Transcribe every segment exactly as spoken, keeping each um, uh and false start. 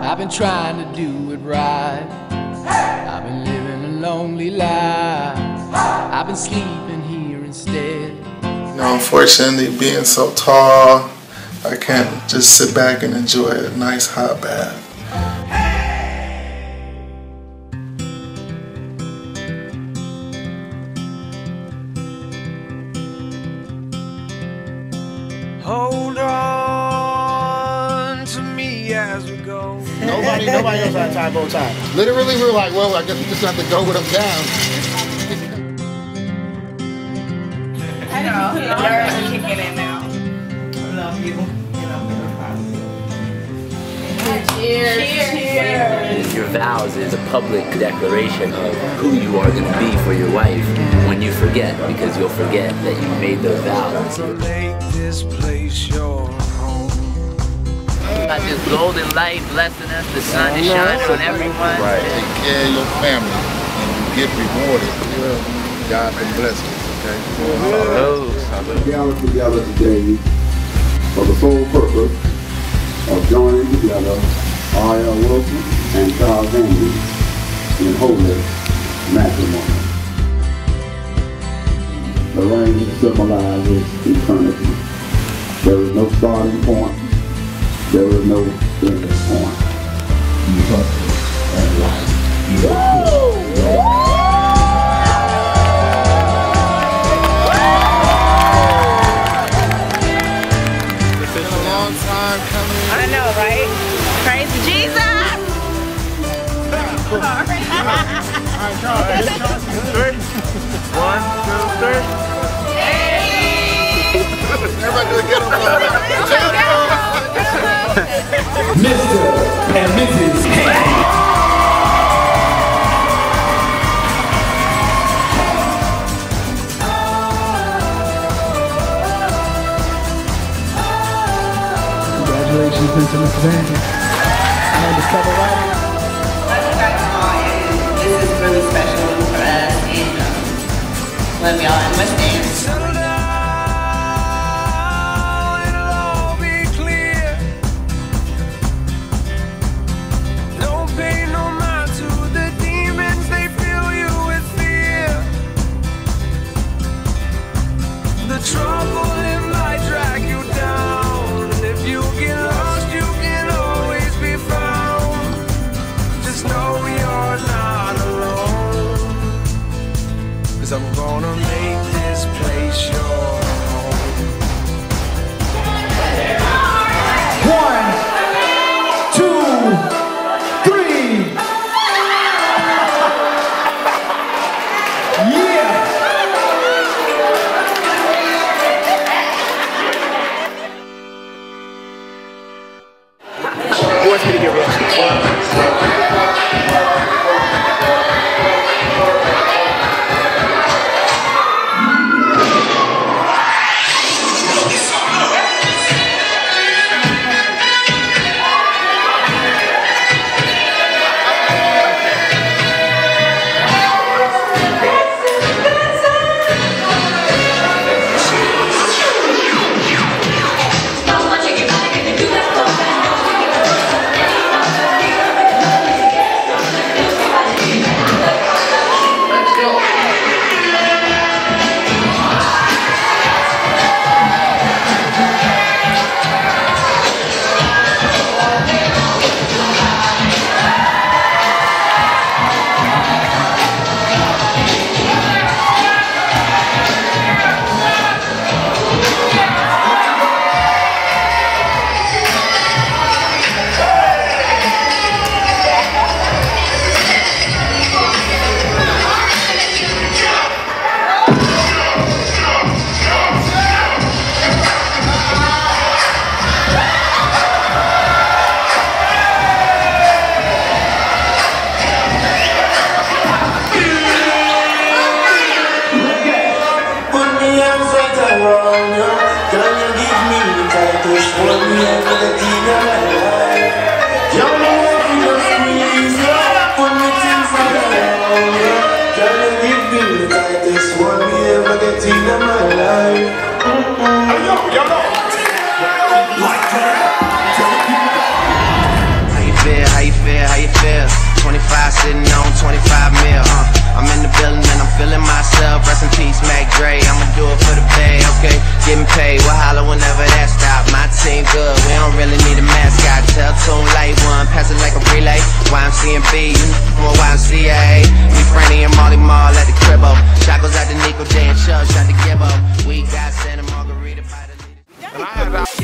I've been trying to do it right. I've been living a lonely life. I've been sleeping here instead. You know, unfortunately, being so tall, I can't just sit back and enjoy a nice hot bath. Hold on to me as we go. Nobody, nobody knows how to tie bow tie. Literally, we were like, well, I guess we just have to go with them down. I know, nerves are kicking in now. I love you. Cheers. Cheers. Cheers. Your vows is a public declaration of who you are going to be for your wife when you forget, because you'll forget that you made those vows. Make this place your home. Got this golden light blessing us, the sun is shining on everyone. Right. Take care of your family and you get rewarded. God can bless us, okay? Oh. We gather together today for the sole purpose of joining together R L Wilson and Charles Henry in holy matrimony. The ring symbolizes eternity. There is no starting point. There is no finish point. You husband and wife. You It's been a long time coming. I know, right? Praise Jesus! Alright, Charles. Three. One, two, three. Everybody do it again. Mister and Missus Henry. Congratulations, Mister Mister Vandy. And the cover writer. This is really special for us, and um, love y'all, and let's dance. Settle down, it'll all be clear. No pain, no mind to the demons, they fill you with fear. The trouble it might drag you down, and if you get lost, you can always be found. Just know you're not alone, 'cause I'm gonna make this place your home. One, two, three. Yeah. Who wants me to get real? How you fly, sitting on twenty-five mil. Uh, I'm in the building and I'm feeling myself. Rest in peace, Mac Dre. I'ma do it for the bay, okay? Getting paid, we'll holler whenever that stop. My team good, we don't really need a mascot. Tell Tune Light One, pass it like a relay. Y M C and B, you know Y M C A. We Franny and Molly Mall at the cribbo. Shot goes out to Nico J and Chubb, shot to Gibbo. We got Santa Margarita by the leader. And I had that.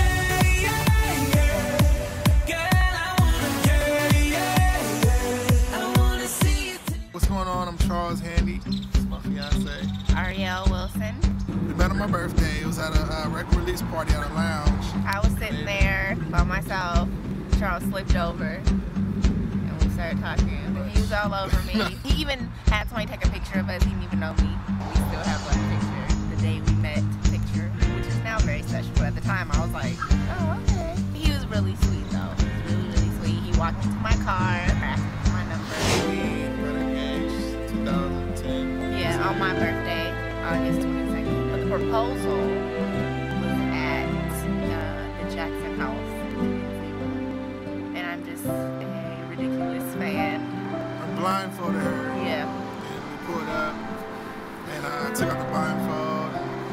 What's going on? I'm Charles Handy. This is my fiance. Ariel Wilson. We met on my birthday. It was at a uh, record release party at a lounge. I was sitting there by myself. Charles slipped over and we started talking. And he was all over me. He even had somebody take a picture of us. He didn't even know me. We still have that picture, the day we met picture, which is now very special. But at the time I was like, oh, okay. He was really sweet though. He was really, really sweet. He walked into my car, asked me my number. twenty ten. Yeah, on my birthday, August twenty-second. But the proposal was at uh, the Jackson House. And I'm just a ridiculous fan. I blindfolded her. Yeah. And we pulled up. And I uh, took out the blindfold.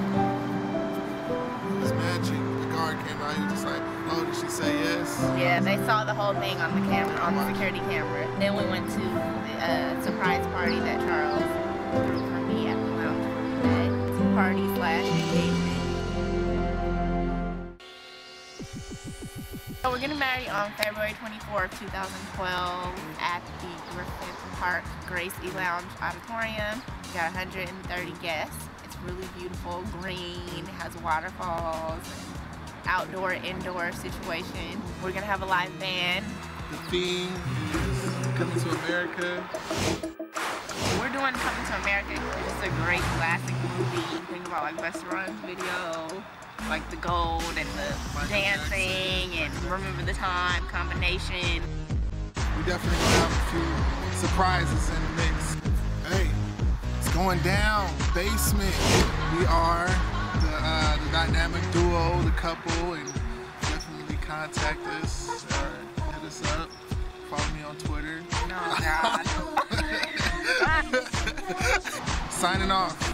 And it was magic. The guard came out. He was just like, oh, did she say yes? Yeah, they saw the whole thing on the camera, on the security camera. Then we went to the uh, surprise party that Charles threw for me at the lounge where we met. Party slash engagement. So we're getting married on February twenty-fourth, two thousand twelve at the Griffith Park Grace E Lounge Auditorium. We got one hundred thirty guests. It's really beautiful, green, has waterfalls, and outdoor, indoor situation. We're gonna have a live band. The theme is Coming to America. We're doing Coming to America. It's a great classic movie. Think about like Restaurants video, like the gold and the dancing and Remember the Time combination. We definitely gonna have a few surprises in the mix. Hey, it's going down. Basement. We are the, uh, the dynamic duo, the couple, and definitely contact us or hit us up. Follow me on Twitter. Oh God. Signing off.